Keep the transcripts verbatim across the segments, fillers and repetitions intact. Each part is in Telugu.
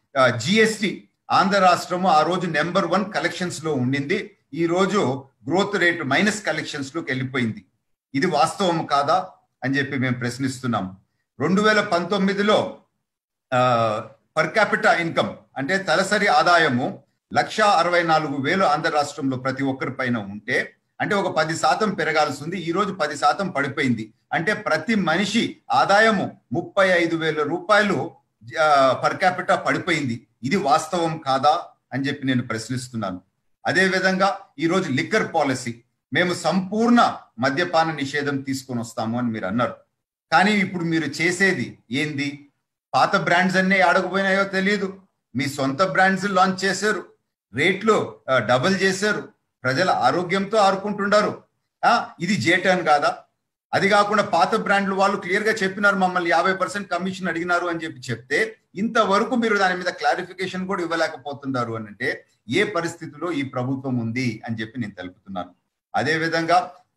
జిఎస్టి ఆంధ్ర రాష్ట్రము ఆ రోజు నెంబర్ వన్ కలెక్షన్స్ లో ఉండింది. ఈ రోజు గ్రోత్ రేట్ మైనస్ కలెక్షన్స్ లోకి వెళ్ళిపోయింది. ఇది వాస్తవం కాదా అని చెప్పి మేము ప్రశ్నిస్తున్నాం. రెండు వేల పంతొమ్మిదిలో పర్ క్యాపిటా ఇన్కమ్ అంటే తలసరి ఆదాయము లక్ష అరవై నాలుగు వేలు ఆంధ్ర రాష్ట్రంలో ప్రతి ఒక్కరి పైన ఉంటే, అంటే ఒక పది శాతం పెరగాల్సి ఉంది. ఈ రోజు పది శాతం పడిపోయింది. అంటే ప్రతి మనిషి ఆదాయము ముప్పై ఐదు వేల రూపాయలు పర్ క్యాపిటా పడిపోయింది. ఇది వాస్తవం కాదా అని చెప్పి నేను ప్రశ్నిస్తున్నాను. అదే విధంగా ఈరోజు లిక్కర్ పాలసీ, మేము సంపూర్ణ మద్యపాన నిషేధం తీసుకొని వస్తాము అని మీరు అన్నారు. కానీ ఇప్పుడు మీరు చేసేది ఏంది? పాత బ్రాండ్స్ అన్నీ ఆడకపోయినాయో తెలియదు, మీ సొంత బ్రాండ్స్ లాంచ్ చేశారు, రేట్లు డబుల్ చేశారు, ప్రజల ఆరోగ్యంతో ఆడుకుంటున్నారు. ఇది జేటర్న్ కాదా? అది కాకుండా పాత బ్రాండ్లు వాళ్ళు క్లియర్ గా చెప్పినారు, మమ్మల్ని యాభై పర్సెంట్ కమిషన్ అడిగినారు అని చెప్పి చెప్తే ఇంతవరకు మీరు దాని మీద క్లారిఫికేషన్ కూడా ఇవ్వలేకపోతున్నారు అని అంటే ఏ పరిస్థితిలో ఈ ప్రభుత్వం ఉంది అని చెప్పి నేను తెలుపుతున్నాను. అదే విధంగా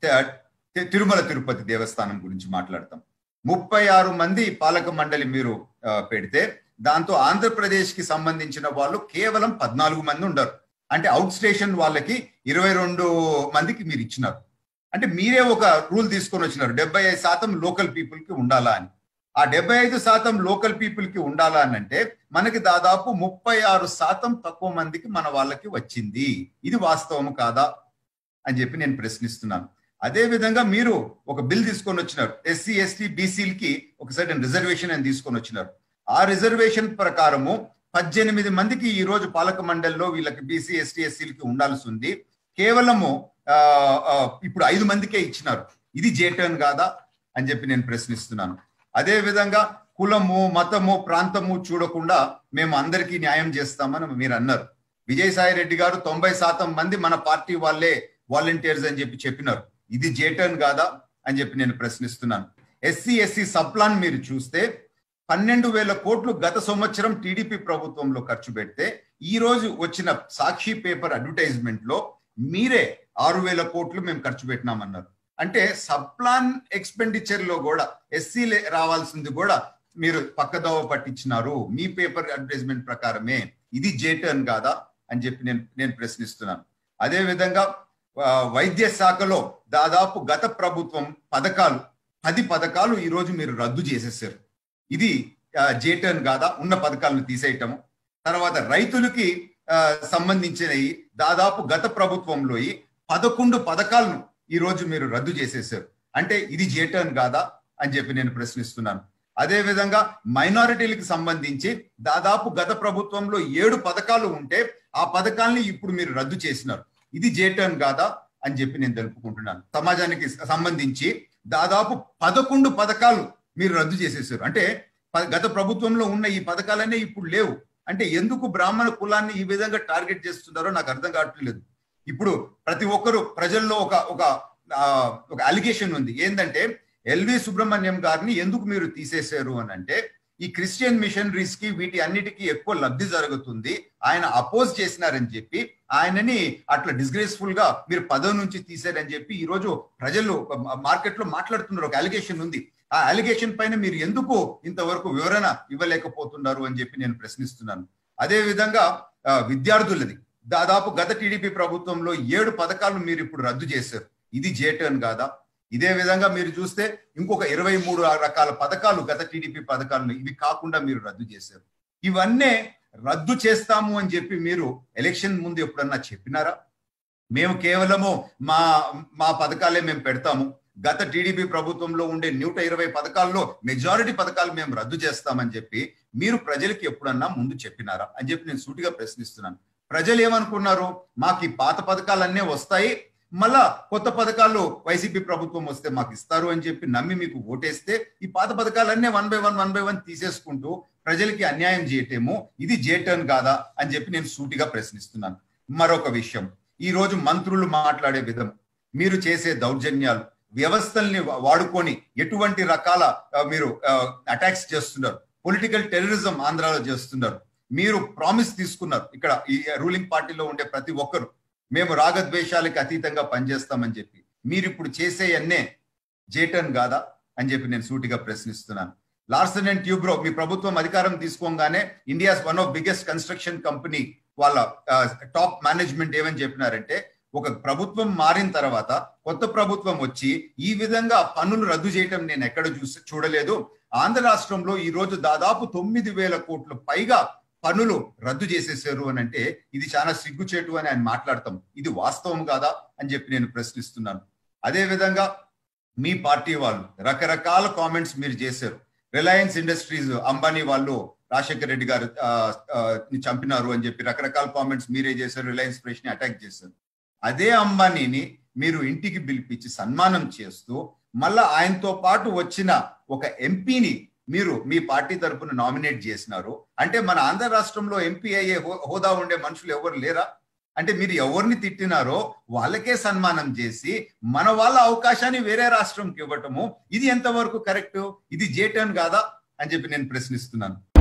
తిరుమల తిరుపతి దేవస్థానం గురించి మాట్లాడతాం. ముప్పై ఆరు మంది పాలక మండలి మీరు పెడితే దాంతో ఆంధ్రప్రదేశ్ కి సంబంధించిన వాళ్ళు కేవలం పద్నాలుగు మంది ఉండరు. అంటే అవుట్ స్టేషన్ వాళ్ళకి ఇరవై రెండు మందికి మీరు ఇచ్చినారు. అంటే మీరే ఒక రూల్ తీసుకొని వచ్చినారు, డెబ్బై ఐదు శాతం లోకల్ పీపుల్ కి ఉండాలా అని. ఆ డెబ్బై ఐదు శాతం లోకల్ పీపుల్ కి ఉండాలా అని అంటే మనకి దాదాపు ముప్పై ఆరు శాతం తక్కువ మందికి మన వాళ్ళకి వచ్చింది. ఇది వాస్తవం కాదా అని చెప్పి నేను ప్రశ్నిస్తున్నాను. అదే విధంగా మీరు ఒక బిల్ తీసుకొని వచ్చినారు, ఎస్సీ ఎస్టీ బీసీలకి ఒక సర్టెన్ రిజర్వేషన్ అని తీసుకొని వచ్చినారు. ఆ రిజర్వేషన్ ప్రకారము పద్దెనిమిది మందికి ఈ రోజు పాలక మండలిలో వీళ్ళకి బీసీ ఎస్టీ ఎస్సీలకి ఉండాల్సి ఉంది. కేవలము ఆ ఇప్పుడు ఐదు మందికే ఇచ్చినారు. ఇది జేటర్న్ కాదా అని చెప్పి నేను ప్రశ్నిస్తున్నాను. అదే విధంగా కులము మతము ప్రాంతము చూడకుండా మేము అందరికీ న్యాయం చేస్తామని మీరు అన్నారు. విజయసాయి రెడ్డి గారు తొంభై శాతం మంది మన పార్టీ వాళ్ళే వాలంటీర్స్ అని చెప్పి చెప్పినారు. ఇది జేటర్న్ కాదా అని చెప్పి నేను ప్రశ్నిస్తున్నాను. ఎస్సీ ఎస్సీ సబ్ ప్లాన్ మీరు చూస్తే పన్నెండు వేల కోట్లు గత సంవత్సరం టీడీపీ ప్రభుత్వంలో ఖర్చు పెడితే ఈ రోజు వచ్చిన సాక్షి పేపర్ అడ్వర్టైజ్మెంట్ లో మీరే ఆరు వేల కోట్లు మేము ఖర్చు పెట్టినామన్నారు. అంటే సబ్ ప్లాన్ ఎక్స్పెండిచర్ లో కూడా ఎస్సీ రావాల్సింది కూడా మీరు పక్కదోవ పట్టించినారు మీ పేపర్ అడ్వర్టైజ్మెంట్ ప్రకారమే. ఇది జేటర్న్ కాదా అని చెప్పి నేను నేను ప్రశ్నిస్తున్నాను. అదే విధంగా వైద్య శాఖలో దాదాపు గత ప్రభుత్వం పథకాలు పది పథకాలు ఈ రోజు మీరు రద్దు చేసేసారు. ఇది జేటర్న్ కాదా? ఉన్న పథకాలను తీసేయటము. తర్వాత రైతులకి సంబంధించినవి దాదాపు గత ప్రభుత్వంలో పదకొండు పథకాలను ఈ రోజు మీరు రద్దు చేసేసారు. అంటే ఇది జేటర్న్ కాదా అని చెప్పి నేను ప్రశ్నిస్తున్నాను. అదే విధంగా మైనారిటీలకు సంబంధించి దాదాపు గత ప్రభుత్వంలో ఏడు పథకాలు ఉంటే ఆ పథకాలని ఇప్పుడు మీరు రద్దు చేసినారు. ఇది జేటర్న్ కాదా అని చెప్పి నేను తెలుపుకుంటున్నాను. సమాజానికి సంబంధించి దాదాపు పదకొండు పథకాలు మీరు రద్దు చేసేసారు. అంటే గత ప్రభుత్వంలో ఉన్న ఈ పథకాలన్నీ ఇప్పుడు లేవు. అంటే ఎందుకు బ్రాహ్మణ కులాన్ని ఈ విధంగా టార్గెట్ చేస్తున్నారో నాకు అర్థం కావట్లేదు. ఇప్పుడు ప్రతి ఒక్కరు ప్రజల్లో ఒక ఒక ఒక అలిగేషన్ ఉంది. ఏంటంటే ఎల్వి సుబ్రహ్మణ్యం గారిని ఎందుకు మీరు తీసేశారు అని అంటే ఈ క్రిస్టియన్ మిషనరీస్ కి వీటి అన్నిటికీ ఎక్కువ లబ్ధి జరుగుతుంది, ఆయన అపోజ్ చేసినారని చెప్పి ఆయనని అట్లా డిస్గ్రేస్ఫుల్ గా మీరు పదవి నుంచి తీసారని చెప్పి ఈ రోజు ప్రజలు మార్కెట్ లో మాట్లాడుతున్నారు. ఒక అలిగేషన్ ఉంది. ఆ అలిగేషన్ పైన మీరు ఎందుకు ఇంతవరకు వివరణ ఇవ్వలేకపోతున్నారు అని చెప్పి నేను ప్రశ్నిస్తున్నాను. అదే విధంగా విద్యార్థులది దాదాపు గత టీడీపీ ప్రభుత్వంలో ఏడు పథకాలు మీరు ఇప్పుడు రద్దు చేశారు. ఇది జేటర్న్ కాదా? ఇదే విధంగా మీరు చూస్తే ఇంకొక ఇరవై మూడు రకాల పథకాలు గత టీడీపీ పథకాలను ఇవి కాకుండా మీరు రద్దు చేశారు. ఇవన్నీ రద్దు చేస్తాము అని చెప్పి మీరు ఎలక్షన్ ముందు ఎప్పుడన్నా చెప్పినారా? మేము కేవలము మా మా పథకాలే మేము పెడతాము, గత టీడీపీ ప్రభుత్వంలో ఉండే నూట ఇరవై పథకాల్లో మెజారిటీ పథకాలు మేము రద్దు చేస్తామని చెప్పి మీరు ప్రజలకి ఎప్పుడన్నా ముందు చెప్పినారా అని చెప్పి నేను సూటిగా ప్రశ్నిస్తున్నాను. ప్రజలు ఏమనుకున్నారు? మాకు ఈ పాత పథకాలన్నీ వస్తాయి, మళ్ళా కొత్త పథకాలు వైసీపీ ప్రభుత్వం వస్తే మాకు ఇస్తారు అని చెప్పి నమ్మి మీకు ఓటేస్తే ఈ పాత పథకాలన్నీ one by one one by one తీసేసుకుంటూ ప్రజలకి అన్యాయం చేయటేమో ఇది జేటర్న్ కాదా అని చెప్పి నేను సూటిగా ప్రశ్నిస్తున్నాను. మరొక విషయం, ఈ రోజు మంత్రులు మాట్లాడే విధం, మీరు చేసే దౌర్జన్యాలు, వ్యవస్థల్ని వాడుకొని ఎటువంటి రకాల మీరు అటాక్స్ చేస్తున్నారు, పొలిటికల్ టెర్రరిజం ఆంధ్రాలో చేస్తున్నారు. మీరు ప్రామిస్ తీసుకున్నారు ఇక్కడ ఈ రూలింగ్ పార్టీలో ఉండే ప్రతి ఒక్కరు, మేము రాగద్వేషాలకి అతీతంగా పనిచేస్తామని చెప్పి మీరు ఇప్పుడు చేసే అన్నే జేటర్న్ కాదా అని చెప్పి నేను సూటిగా ప్రశ్నిస్తున్నాను. లార్సన్ అండ్ ట్యూబ్రో మీ ప్రభుత్వం అధికారం తీసుకోగానే India's one of biggest construction company వాళ్ళ టాప్ మేనేజ్మెంట్ ఏమని చెప్పినారంటే, ఒక ప్రభుత్వం మారిన తర్వాత కొత్త ప్రభుత్వం వచ్చి ఈ విధంగా పన్నులు రద్దు చేయటం నేను ఎక్కడ చూసి చూడలేదు. ఆంధ్ర రాష్ట్రంలో ఈ రోజు దాదాపు తొమ్మిది వేల కోట్ల పైగా పన్నులు రద్దు చేసేసారు అని అంటే ఇది చాలా సిగ్గుచేటు అని ఆయన మాట్లాడతాం. ఇది వాస్తవం కాదా అని చెప్పి నేను ప్రశ్నిస్తున్నాను. అదే విధంగా మీ పార్టీ వాళ్ళు రకరకాల కామెంట్స్ మీరు చేశారు. రిలయన్స్ ఇండస్ట్రీస్ అంబానీ వాళ్ళు రాజశేఖర రెడ్డి గారు చంపినారు అని చెప్పి రకరకాల కామెంట్స్ మీరే చేశారు. రిలయన్స్ ఫ్రెష్ ని అటాక్ చేశారు. అదే అంబానీని మీరు ఇంటికి పిలిపించి సన్మానం చేస్తూ మళ్ళా ఆయనతో పాటు వచ్చిన ఒక ఎంపీని మీరు మీ పార్టీ తరఫున నామినేట్ చేసినారు. అంటే మన ఆంధ్ర రాష్ట్రంలో ఎంపీ అయ్యే హోదా ఉండే మనుషులు ఎవరు లేరా? అంటే మీరు ఎవరిని తిట్టినారో వాళ్ళకే సన్మానం చేసి మన వాళ్ళ అవకాశాన్ని వేరే రాష్ట్రంకి ఇవ్వటము ఇది ఎంతవరకు కరెక్ట్? ఇది జే టర్న్ కాదా అని చెప్పి నేను ప్రశ్నిస్తున్నాను.